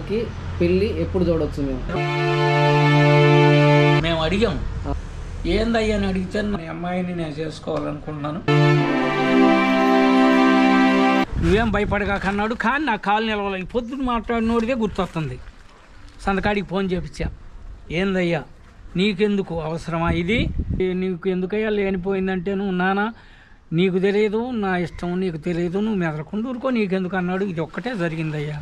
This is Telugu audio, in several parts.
సార్కి పెళ్ళి ఎప్పుడు చూడవచ్చు మేము అడిగాం ఏందయ్యా అని అడిగితే నా అమ్మాయిని నేను చేసుకోవాలనుకుంటున్నాను. నువ్వేం భయపడకాకన్నాడు. కానీ నా కాలు నిలవాలి. పొద్దున్న మాట్లాడినోడిదే గుర్తొస్తుంది. సంతకాడికి ఫోన్ చేపించా, ఏందయ్యా నీకెందుకు అవసరమా ఇది, నీకు ఎందుకయ్యా లేనిపోయిందంటే నువ్వు నానా నీకు తెలియదు, నా ఇష్టం నీకు తెలియదు, నువ్వు మెదలకుండా ఊరుకో, నీకెందుకు అన్నాడు. ఇది ఒక్కటే జరిగిందయ్యా.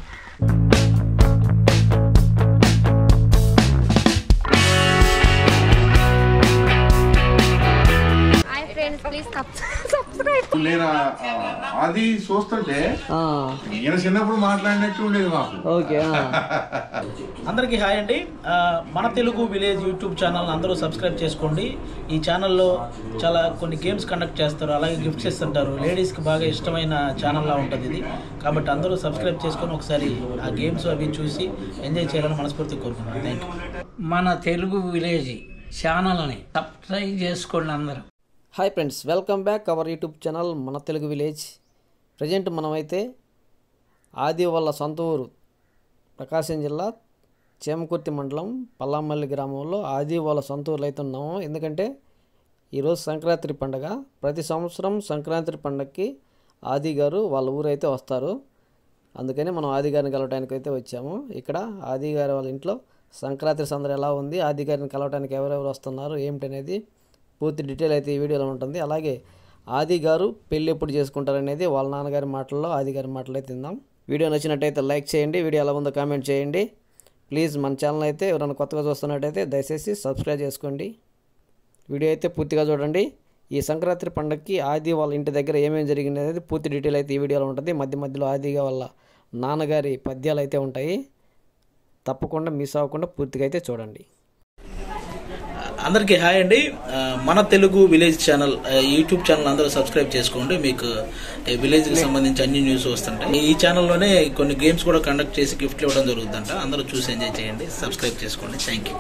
నేను అది చూస్తుంటే ఈయన చిన్నప్పుడు మాట్లాడినట్టు ఉండేది మాకు. ఓకే. అందరికీ హాయ్ అండి. మన తెలుగు విలేజ్ యూట్యూబ్ ఛానల్ అందరూ సబ్స్క్రైబ్ చేసుకోండి. ఈ ఛానల్లో చాలా కొన్ని గేమ్స్ కండక్ట్ చేస్తారు, అలాగే గిఫ్ట్స్ ఇస్తుంటారు. లేడీస్కి బాగా ఇష్టమైన ఛానల్లా ఉంటుంది ఇది. కాబట్టి అందరూ సబ్స్క్రైబ్ చేసుకొని ఒకసారి ఆ గేమ్స్ అవి చూసి ఎంజాయ్ చేయాలని మనస్ఫూర్తిగా కోరుకుంటున్నాను. Thank you. మన తెలుగు విలేజ్ ఛానల్ని సబ్స్క్రైబ్ చేసుకోండి అందరూ. Hi friends, welcome back our YouTube channel మన తెలుగు విలేజ్. ప్రజెంట్ మనమైతే ఆది వాళ్ళ సొంత ఊరు ప్రకాశం జిల్లా చేమకుర్తి మండలం పల్లామల్లి గ్రామంలో ఆది వాళ్ళ సొంత ఊర్లో అయితే ఉన్నాము. ఎందుకంటే ఈరోజు సంక్రాంతి పండుగ. ప్రతి సంవత్సరం సంక్రాంతి పండుగకి ఆది గారు వాళ్ళ ఊరు అయితే వస్తారు. అందుకని మనం ఆది గారిని కలవడానికి అయితే వచ్చాము. ఇక్కడ ఆది గారి వాళ్ళ ఇంట్లో సంక్రాంతి సందడి ఎలా ఉంది, ఆది గారిని కలవడానికి ఎవరెవరు వస్తున్నారు ఏమిటనేది పూర్తి డీటెయిల్ అయితే ఈ వీడియోలో ఉంటుంది. అలాగే ఆది గారు పెళ్ళి ఎప్పుడు చేసుకుంటారనేది వాళ్ళ నాన్నగారి మాటల్లో ఆది గారి మాటలు అయితే తిందాం. వీడియో నచ్చినట్టయితే లైక్ చేయండి, వీడియో ఎలా ఉందో కామెంట్ చేయండి. ప్లీజ్ మన ఛానల్ అయితే ఎవరైనా కొత్తగా చూస్తున్నట్టయితే దయచేసి సబ్స్క్రైబ్ చేసుకోండి. వీడియో అయితే పూర్తిగా చూడండి. ఈ సంక్రాంతి పండుగకి ఆది వాళ్ళ ఇంటి దగ్గర ఏమేమి జరిగింది అనేది పూర్తి డీటెయిల్ అయితే ఈ వీడియోలో ఉంటుంది. మధ్య మధ్యలో ఆదిగా వాళ్ళ నాన్నగారి పద్యాలు అయితే ఉంటాయి. తప్పకుండా మిస్ అవ్వకుండా పూర్తిగా అయితే చూడండి. అందరికీ హాయ్ అండి. మన Telugu village channel YouTube channel అందరూ సబ్స్క్రైబ్ చేసుకోండి. మీకు విలేజ్కి సంబంధించి అన్ని న్యూస్ వస్తుంటాయి. ఈ ఛానల్లోనే కొన్ని గేమ్స్ కూడా కండక్ట్ చేసి గిఫ్ట్లు ఇవ్వడం జరుగుతుందంట. అందరూ చూసి ఎంజాయ్ చేయండి, సబ్స్క్రైబ్ చేసుకోండి. Thank you.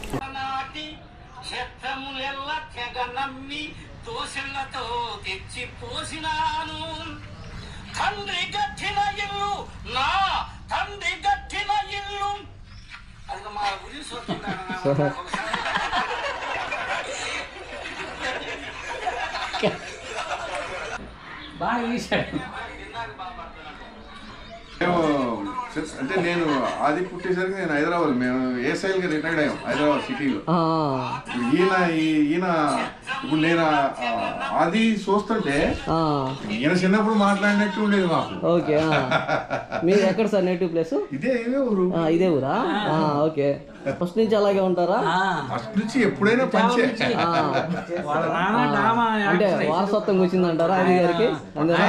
బాగా వేసాడు. అంటే నేను ఆది పుట్టేసరికి నేను హైదరాబాద్, మేము ఏఎస్ఐల్గా రిటైర్డ్ అయ్యాం హైదరాబాద్ సిటీలో. ఈయన ఇప్పుడు నేను ఆది చూస్తుంటే ఈయన చిన్నప్పుడు మాట్లాడినట్టు ఉండేది మాకు. ఓకే. మీరు ఎక్కడ సార్ నేటివ్ ప్లేస్? ఇదే ఊరు. ఇదే ఊరా? ఓకే. ఫస్ట్ నుంచి అలాగే ఉంటారా? ఫస్ట్ నుంచి ఎప్పుడైనా పంచే. అంటే వారసత్వం వచ్చిందంటారా ఆది గారికి? అందులో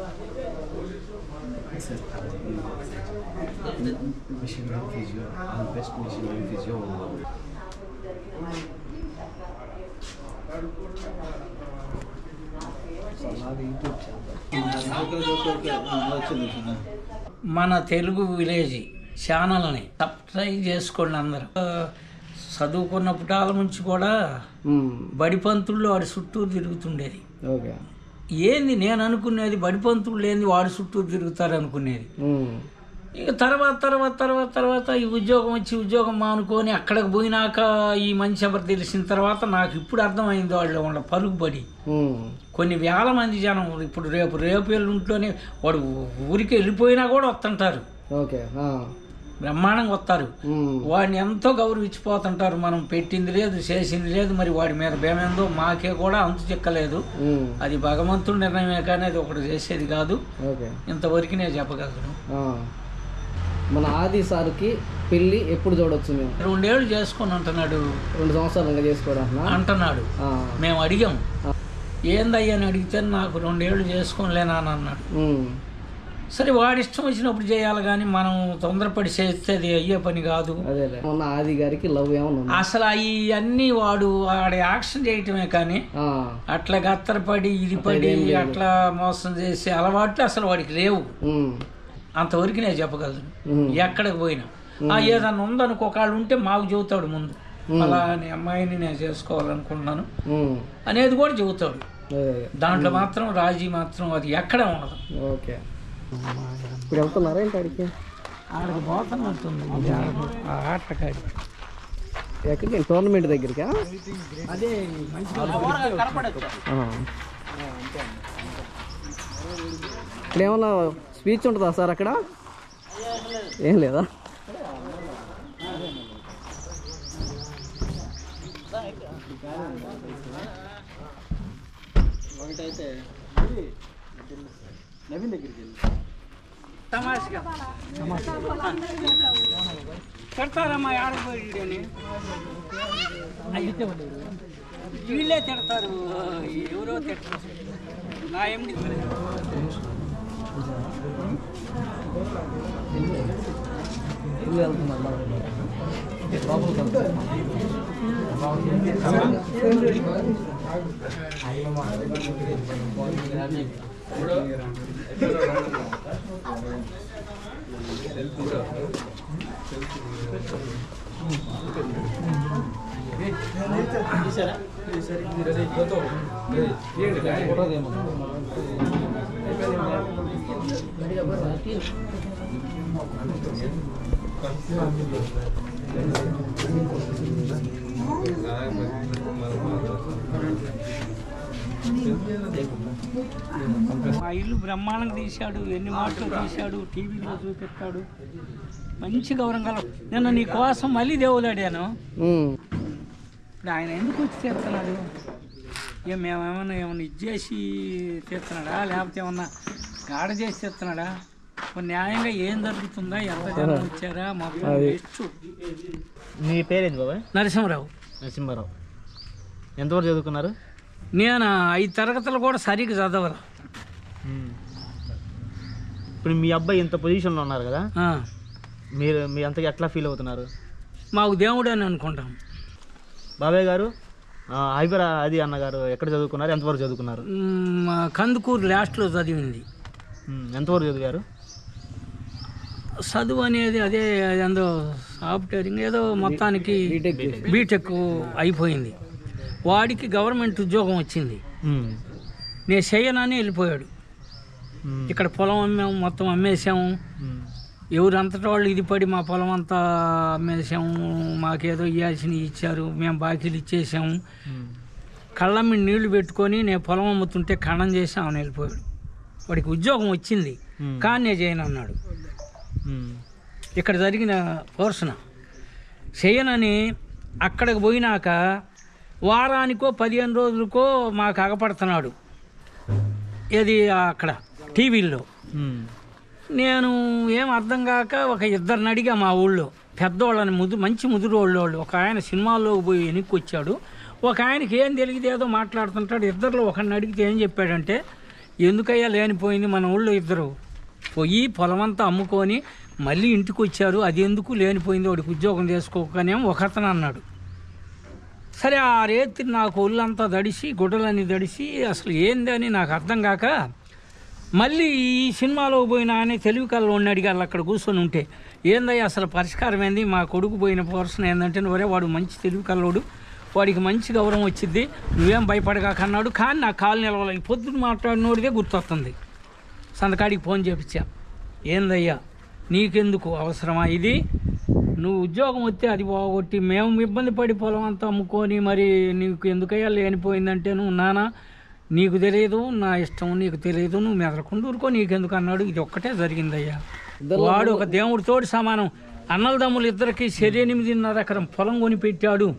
మన తెలుగు విలేజ్ ఛానల్ని సబ్స్క్రైబ్ చేసుకోండి అందరూ. చదువుకున్న పుటాల నుంచి కూడా బడిపంతుల్లో వాడి చుట్టూ తిరుగుతుండేది. ఓకే. ఏంది నేను అనుకునేది, బడిపంతులు ఏంది వాడి చుట్టూ తిరుగుతారు అనుకునేది. ఇక తర్వాత ఈ ఉద్యోగం వచ్చి ఉద్యోగం మానుకొని అక్కడికి పోయినాక ఈ మంచి ఎవరు తెలిసిన తర్వాత నాకు ఇప్పుడు అర్థమైంది వాళ్ళు వాళ్ళ పరుగుబడి. కొన్ని వేల మంది జనం ఇప్పుడు రేపు ఎల్లుంట్లోనే వాడు ఊరికి వెళ్ళిపోయినా కూడా వస్తుంటారు. ఓకే. బ్రహ్మాండంగా వస్తారు. వాడిని ఎంతో గౌరవించిపోతుంటారు. మనం పెట్టింది లేదు, చేసింది లేదు, మరి వాడి మీద భేమేందో మాకే కూడా అంతు చిక్కలేదు. అది భగవంతుడి నిర్ణయమే కానీ అది ఒకటి చేసేది కాదు. ఇంతవరకు నేను చెప్పగలను. మన ఆది సార్కి పెళ్ళి ఎప్పుడు చూడవచ్చు? మేము 2 ఏళ్ళు చేసుకొని అంటున్నాడు. 2 సంవత్సరాలు చేసుకోవడం అంటున్నాడు. మేము అడిగాం ఏందయ్యా అని అడిగితే నాకు 2 ఏళ్ళు చేసుకోలేనా అని అన్నాడు. సరే వాడి ఇష్టం వచ్చినప్పుడు చేయాలి కానీ మనం తొందరపడి చేస్తే అది అయ్యే పని కాదు. మొన్న ఆది గారికి లవ్ ఏమన్నా అసలు అవన్నీ వాడి యాక్షన్ చేయటమే కానీ అట్లా గత్తరపడి ఇది పడి అట్లా మోసం చేసే అలవాట్లు అసలు వాడికి లేవు. అంతవరకు నేను చెప్పగలను. ఎక్కడికి పోయినా ఏదన్నా ఉందనుకో, ఒకళ్ళు ఉంటే మాకు చెబుతాడు ముందు, అలా నీ అమ్మాయిని నేను చేసుకోవాలనుకుంటున్నాను అనేది కూడా చెబుతాడు. దాంట్లో మాత్రం రాజీ మాత్రం అది ఎక్కడ ఉండదు. ఓకే. ఇప్పుడు వెళ్తున్నారా ఇంటికి? ఆడికి పోతున్నట్టుంది ఆ ఆటకాడి. ఎక్కడికి టోర్నమెంట్ దగ్గరికా? అదే మంచి ఇక్కడ ఏమన్నా స్పీచ్ ఉంటుందా సార్ అక్కడ? ఏం లేదా? తిడతారమ్మా ఆడపోయి వీళ్ళే తిడతారు, ఎవరో తిడతారు. నా ఏమి మా ఇల్లు బ్రహ్మాండంగా తీశాడు, ఎన్ని మాటలు తీశాడు, టీవీలో చూపిస్తాడు, మంచి గౌరవం కల. నిన్న నీ కోసం మళ్ళీ దేవులాడాను. ఇప్పుడు ఆయన ఎందుకు వచ్చి తీస్తున్నాడు? మేమేమన్నా ఇచ్చేసి తీస్తున్నాడా, లేకపోతే ఏమన్నా గాడ చేసి తీస్తున్నాడా? న్యాయంగా ఏం జరుగుతుందా, ఎంత జనం వచ్చారా మొత్తం వేస్ట్. మీ పేరేంటి బాబాయ్? నరసింహరావు. నరసింహారావు. ఎంతవరకు చదువుకున్నారు? నేను 5 తరగతులు కూడా సరిగ్గా చదవరు. ఇప్పుడు మీ అబ్బాయి ఇంత పొజిషన్లో ఉన్నారు కదా, మీరు అంతగా ఎట్లా ఫీల్ అవుతున్నారు? మాకు దేవుడు అని అనుకుంటాం. బాబాయ్ గారు హైబర్ అది అన్నగారు ఎక్కడ చదువుకున్నారు, ఎంతవరకు చదువుకున్నారు? కందుకూరు లాస్ట్లో చదివింది. ఎంతవరకు చదివారు? చదువు అనేది అదే ఏదో సాఫ్ట్వేరింగ్ ఏదో మొత్తానికి బీటెక్ అయిపోయింది. వాడికి గవర్నమెంట్ ఉద్యోగం వచ్చింది. నేను చేయనని వెళ్ళిపోయాడు. ఇక్కడ పొలం అమ్మాము, మొత్తం అమ్మేసాము. ఎవరంతటా వాళ్ళు ఇది పడి మా పొలం అంతా అమ్మేసాము, మాకేదో ఇవ్వాల్సినవి ఇచ్చారు, మేము బాకీలు ఇచ్చేసాము. కళ్ళ మీద నీళ్లు పెట్టుకొని నేను పొలం అమ్ముతుంటే ఖండం చేసి ఆయన వెళ్ళిపోయాడు. వాడికి ఉద్యోగం వచ్చింది కానీ నేను చేయను అన్నాడు. ఇక్కడ జరిగిన పోర్షణ చేయనని అక్కడికి పోయినాక వారానికో 15 రోజులకో మాకు అగపడుతున్నాడు. ఏది అక్కడ టీవీల్లో. నేను ఏం అర్థం కాక ఒక 2 అడిగా మా ఊళ్ళో పెద్దోళ్ళని, మంచి ముదురోళ్ళు. ఒక ఆయన సినిమాల్లోకి పోయి వెనక్కి వచ్చాడు, ఒక ఆయనకి ఏం తెలియదు ఏదో మాట్లాడుతుంటాడు. ఇద్దరిలో ఒకరిని అడిగితే ఏం చెప్పాడంటే, ఎందుకయ్యా లేనిపోయింది, మన ఊళ్ళో ఇద్దరు పోయి పొలమంతా అమ్ముకొని మళ్ళీ ఇంటికి వచ్చారు, అది ఎందుకు లేనిపోయింది, వాడికి ఉద్యోగం చేసుకోకనేమో ఒకతను అన్నాడు. సరే ఆ రేతి నాకు ఒళ్ళంతా దడిసి, గుడ్డలన్నీ దడిసి, అసలు ఏంది అని నాకు అర్థం కాక మళ్ళీ ఈ సినిమాలో పోయినా అని తెలివి కళ్ళు ఉన్న అడిగారు. అక్కడ కూర్చొని ఉంటే ఏందయ్యా అసలు పరిష్కారం ఏంది, మా కొడుకు పోయిన పోర్షన్ ఏంటంటే, ఒరే వాడు మంచి తెలివి కల్లోడు, వాడికి మంచి గౌరవం వచ్చింది, నువ్వేం భయపడగాకన్నాడు. కానీ నా కాలు నిలవాలి. పొద్దున్న మాట్లాడినోడిదే గుర్తొస్తుంది. సంతకాడికి ఫోన్ చేపించా, ఏందయ్యా నీకెందుకు అవసరమా ఇది, నువ్వు ఉద్యోగం వస్తే అది పోగొట్టి మేము ఇబ్బంది పడి పొలం అంతా అమ్ముకొని మరి నీకు ఎందుకయ్యా లేనిపోయిందంటే, నువ్వు నాన్న నీకు తెలియదు, నా ఇష్టం నీకు తెలియదు, నువ్వు మెదలకుండా ఊరుకో, నీకెందుకు అన్నాడు. ఇది ఒక్కటే జరిగిందయ్యా. వాడు ఒక దేవుడితోటి సమానం. అన్నలదమ్ములు ఇద్దరికి 8.5 ఎకరం పొలం కొని పెట్టాడు,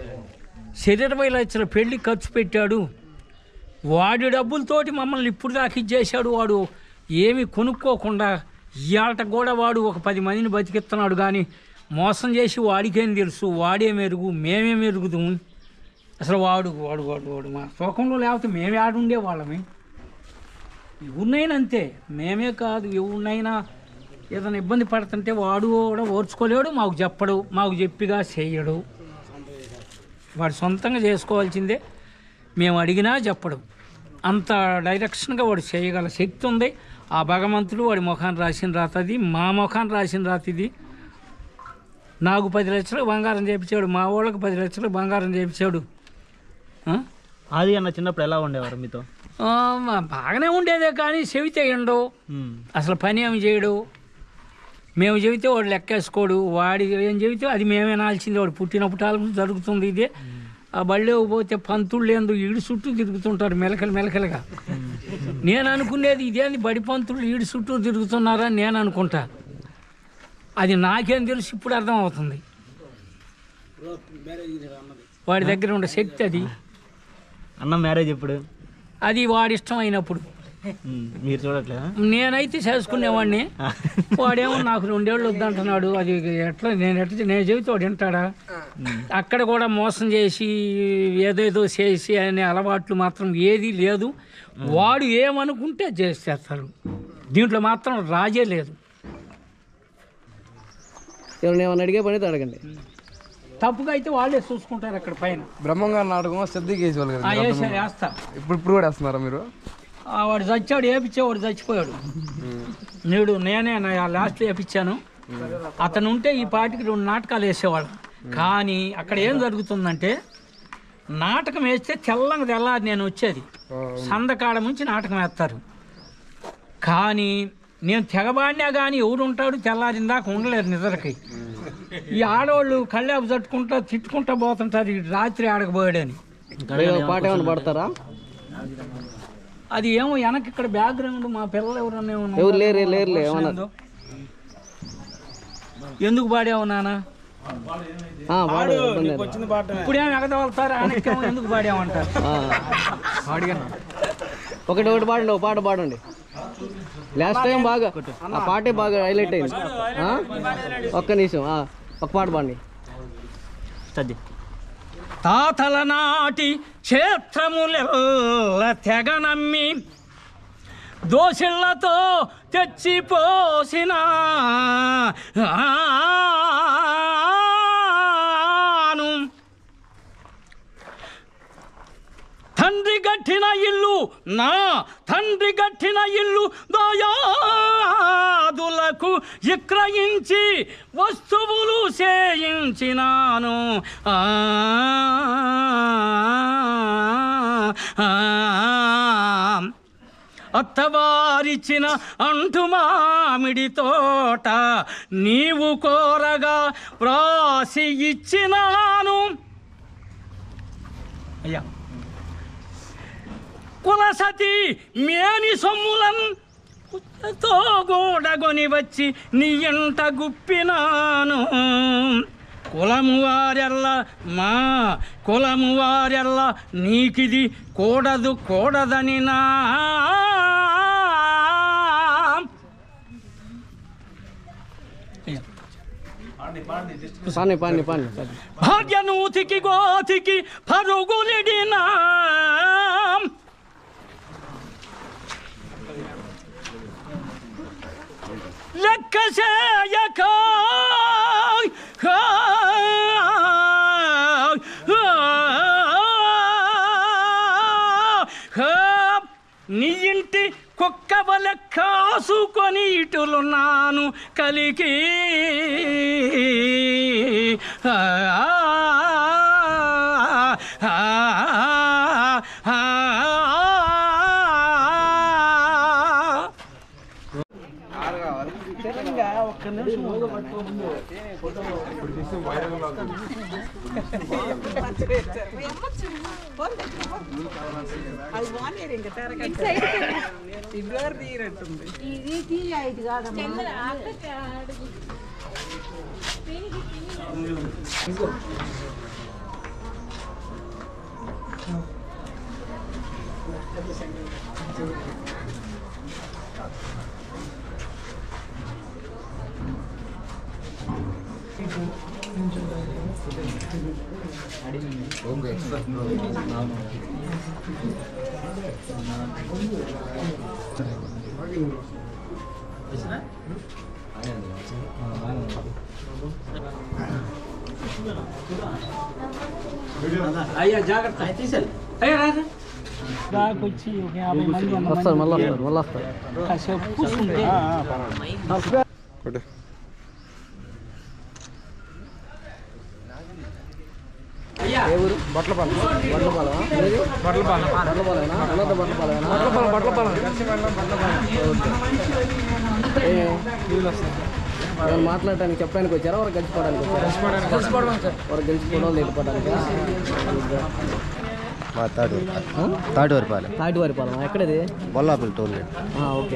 20 లక్షల పెళ్లి ఖర్చు పెట్టాడు. వాడి డబ్బులతోటి మమ్మల్ని ఇప్పుడు దాకా ఇచ్చేసాడు. వాడు ఏమి కొనుక్కోకుండా ఇవాళ కూడా వాడు ఒక 10 మందిని బతికిస్తున్నాడు. కానీ మోసం చేసి వాడికేం తెలుసు, వాడే మెరుగు, మేమే మెరుగుదాము. అసలు వాడు వాడు వాడు వాడు మా శోకంలో లేకపోతే మేమే ఆడుండే వాళ్ళమే. ఎవరినైనా అంతే, మేమే కాదు ఎవరినైనా ఏదైనా ఇబ్బంది పడుతుంటే వాడు కూడా ఓర్చుకోలేడు, మాకు చెప్పడు, మాకు చెప్పిగా చేయడు. వాడు సొంతంగా చేసుకోవాల్సిందే, మేము అడిగినా చెప్పడు. అంత డైరెక్షన్గా వాడు చేయగల శక్తి ఉంది. ఆ భగవంతుడు వాడి ముఖాన్ని రాసిన రాత అది, మా ముఖాన్ని రాసిన రాత ఇది. నాకు 10 లక్షలు బంగారం చేయించాడు, మా వాళ్ళకి 10 లక్షలు బంగారం చేయించాడు. ఆది అన్న చిన్నప్పుడు ఎలా ఉండేవారు మీతో? బాగానే ఉండేదే కానీ చెవితే ఎండవు, అసలు పని ఏమి చేయడు. మేము చెబితే వాడు లెక్కేసుకోడు, వాడి ఏం చెబితే అది మేమే నాల్చింది. వాడు పుట్టినప్పుడు జరుగుతుంది ఇదే. ఆ బళ్ళో పోతే పంతుళ్ళు ఏందో ఈడు చుట్టూ తిరుగుతుంటారు మెలకలుగా. నేను అనుకునేది ఇదేంది బడి పంతుళ్ళు ఈడు చుట్టూ తిరుగుతున్నారని నేను అనుకుంటా. అది నాకేం తెలుసు, ఇప్పుడు అర్థం అవుతుంది. వాడి దగ్గర ఉండే శక్తి అది. అన్న మ్యారేజ్ ఎప్పుడు? అది వాడి ఇష్టం అయినప్పుడు. మీరు చూడట్లేదా? నేనైతే చేసుకునేవాడిని. వాడేమో నాకు 2 ఏళ్ళు వద్దంటున్నాడు. అది ఎట్లా నేను చెబితే వాడు వింటాడా? అక్కడ కూడా మోసం చేసి ఏదేదో చేసి అనే అలవాట్లు మాత్రం ఏది లేదు. వాడు ఏమనుకుంటే చేస్తారు. దీంట్లో మాత్రం రాజే లేదు. ఎవరిని ఏమన్నా అడిగే పని అడగండి. తప్పుగా అయితే వాళ్ళే చూసుకుంటారు. అక్కడ పైన బ్రహ్మంగారు నాటకం సిద్ధికి వేస్తా. ఇప్పుడు కూడా వేస్తున్నారా మీరు? వాడు చచ్చాడు, వేపించేవాడు చచ్చిపోయాడు. నేనే లాస్ట్లో వేపించాను. అతను ఉంటే ఈ పాటికి 2 నాటకాలు వేసేవాడు. కానీ అక్కడ ఏం జరుగుతుందంటే నాటకం వేస్తే తెల్లారి నేను వచ్చేది. సందకాడ నుంచి నాటకం వేస్తారు. కానీ నేను తెగబాడినా కానీ ఎవడు ఉంటాడు తెల్లారిందాక ఉండలేరు నిద్రకి. ఈ ఆడవాళ్ళు కళ్ళాపు తట్టుకుంటా తిట్టుకుంటా పోతుంటారు. ఈ రాత్రి ఆడకపోయాడని. పాట ఏమైనా పడతారా? అది ఏమో వెనక్కి ఇక్కడ బ్యాక్గ్రౌండ్ మా పిల్లలు ఎవరన్నా ఎందుకు పాడావు నాన్న? ఇప్పుడేమో ఎగదవలుతారు, ఆయనకేమో ఎందుకు పాడామంటారు. ఒకటి పాడండి, ఒక పాట పాడండి. లాస్ట్ టైం బాగా ఆ పాటే బాగా హైలైట్ అయింది. ఒక్క నిమిషం ఒక పాట పాడండి. తాతల నాటి క్షేత్రములెల్ల తెగ నమ్మి దోసిళ్లతో తెచ్చిపోసిన తండ్రి గట్టిన ఇల్లు నా తండ్రి గట్టిన ఇల్లు దాయాదులకు విక్రయించి వస్తువులు చేయించినాను. అత్తవారిచిన అంటు మామిడి తోట నీవు కోరగా వ్రాసి ఇచ్చినాను. అయ్యా కులసతి మేని సొమ్ములను తో గూడగొని వచ్చి నీ ఇంట గుప్పినాను. కులము వారెల్ల నీకిది కూడదని నా భాగ్యనూతికి గోతికి పరుగులిడినా లెక్క చేయక నీ ఇంటి కుక్కవల కాసుకొని ఇటులున్నాను కలికి. అయ్యా జాగ్రత్త తీసేయాలి. అయ్యా రాదు దాకొచ్చి 50 మంది వస్తారు, మళ్ళీ వస్తారు. కాసేపు కూర్చుంటే ఏమైనా మాట్లాడటానికి చెప్పడానికి వచ్చారా? వారు గెలిచిపోవడానికి వచ్చారా? వారు గెలిచిపోవడం లేకపోవడానికి. తాటివారిపాలెం ఎక్కడది? Bollapalli toll gate. ఓకే.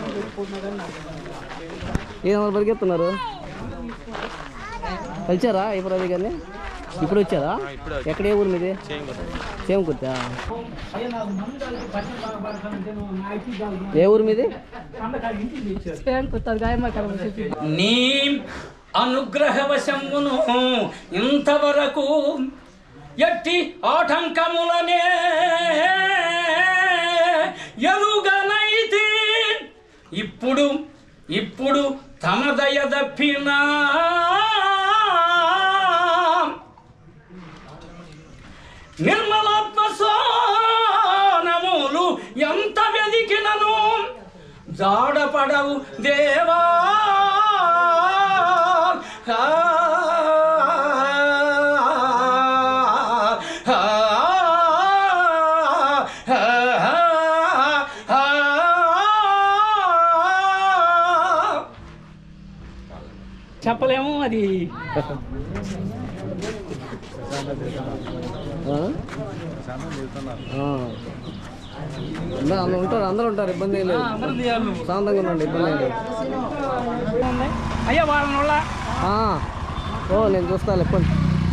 ఏమన్నా పరిగెత్తున్నారు? కలిసారా ఇప్పుడు అది కానీ? ఇప్పుడు వచ్చారా? ఎక్కడ? ఏ ఊరు మీది? చేమకుర్తి. ఏ ఊరు మీది? నీ అనుగ్రహవశమును ఇంతవరకు ఎట్టి ఆటంకములనే ఎరుగనైతే ఇప్పుడు తమ దయ దప్పినా నిర్మలాత్మ సోనములు ఎంత వెదికినను జాడపడవు దేవా. చెప్పలేము అది. అందరూ ఉంటారు, ఇబ్బంది ఏం లేదు. శాంతంగా ఉండండి, ఇబ్బంది ఏం లేదు. అయ్యా వాళ్ళ నేను చూస్తాను. ఎప్పటి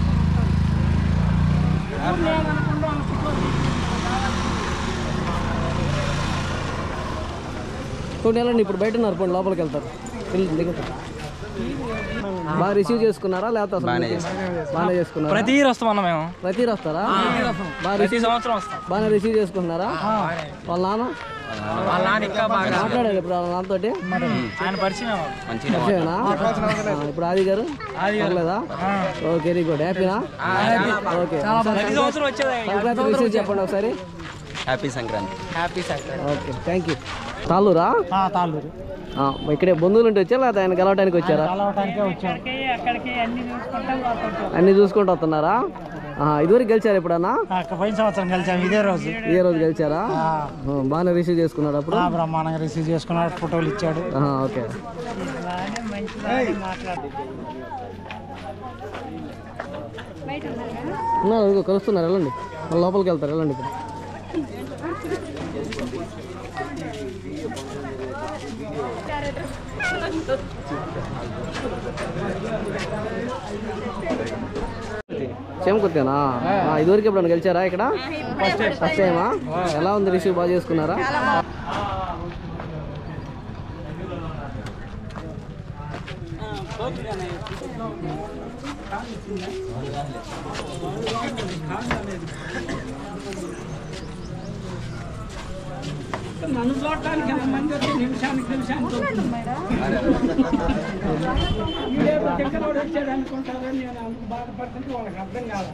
కొన్ని వెళ్ళండి. ఇప్పుడు బయట ఉన్నారు, పోండి లోపలికి వెళ్తారు. బాగా రిసీవ్ చేసుకున్నారా? లేకపోతే బాగానే చేసుకున్నారా? ప్రతి వస్తాం అన్న మేము. ప్రతి వస్తారా? బాగా రిసీవ్ చేసుకుంటున్నారా? వాళ్ళ నాన్న మాట్లాడారు ఇప్పుడు వాళ్ళ నాన్నతోటి? పరిచయమేనా? ఇప్పుడు ఆది గారు లేదా? Okay, very good. హ్యాపీనా? ఓకే, సంక్రాంతి విషయం చెప్పండి ఒకసారి. Happy Sankranti. Okay, thank you. తాళ్ళూరా? తాళ్ళూరు. ఇక్కడే బంధువులు ఉంటే వచ్చారా లేదా ఆయన గెలవడానికి వచ్చారా? అన్ని చూసుకుంటూ వస్తున్నారా? ఇదివరకు గెలిచారు ఎప్పుడన్నా? పోయిన సంవత్సరం గెలిచాము. ఇదే రోజు గెలిచారా? బాగానే రిసీవ్ చేసుకున్నాడు అప్పుడు? బ్రహ్మాండంగా రిసీవ్ చేసుకున్నాడు, ఫోటోలు ఇచ్చాడు. ఓకే. కలుస్తున్నారు, వెళ్ళండి. లోపలికి వెళ్తారు, వెళ్ళండి. ఇప్పుడు చేమకుర్తేనా? ఇదివరకు ఎప్పుడన్నా గెలిచారా ఇక్కడ? ఫస్ట్ టైమా? ఎలా ఉంది రిసీవ్? బాగా చేసుకున్నారా? నన్ను చూడటానికి ఎంతమంది వచ్చి నిమిషానికి వచ్చాడు అనుకుంటారని నేను అందుకు బాధపడుతుంటే వాళ్ళకి అర్థం కాదు.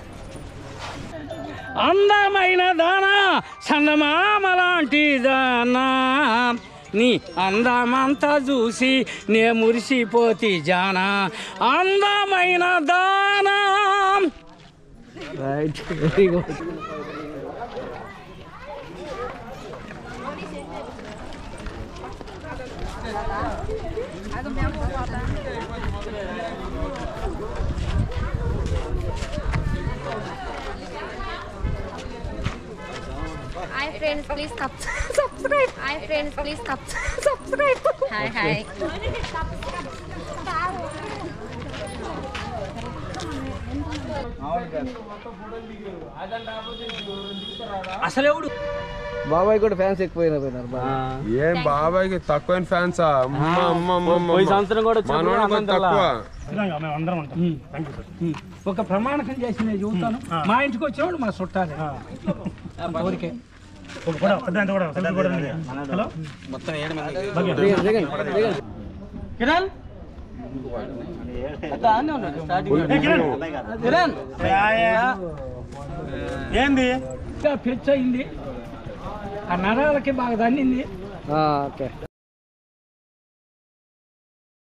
అందమైన దానా, చందమామ లాంటి దానా, నీ అందమంతా చూసి నే మురిసిపోతి జానా, అందమైన దానా. Right, very good. Hi friends, please subscribe. Hi friends, please subscribe. Hi. అసలు ఎవడు బాబాయ్ కూడా ఫ్యాన్స్ ఎక్కువైపోయినారు. ఏం బాబాయ్కి తక్కువైన ఫ్యాన్సా? ఒక ప్రమాణకం చేసి నేను చూస్తాను. మా ఇంటికి వచ్చేవాడు మా చుట్టాలే. ఊరికే కిరణ్ ఏంది పిచ్ అయింది, ఆ నరాలకి బాగా దండింది. ఓకే.